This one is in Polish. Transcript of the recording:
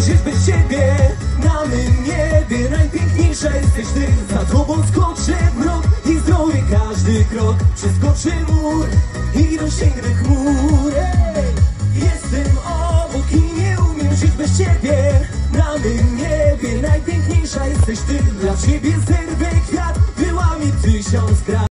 żyć bez ciebie. Na mym niebie najpiękniejsza jesteś ty. Za tobą skoczę mrok i zdrowie każdy krok. Przeskoczę mur i dosięgnę chmur. Jestem obok i nie umiem żyć bez ciebie. Na mym niebie najpiękniejsza jesteś ty. Dla ciebie zerwę kwiat, wyłamie 1000 krat.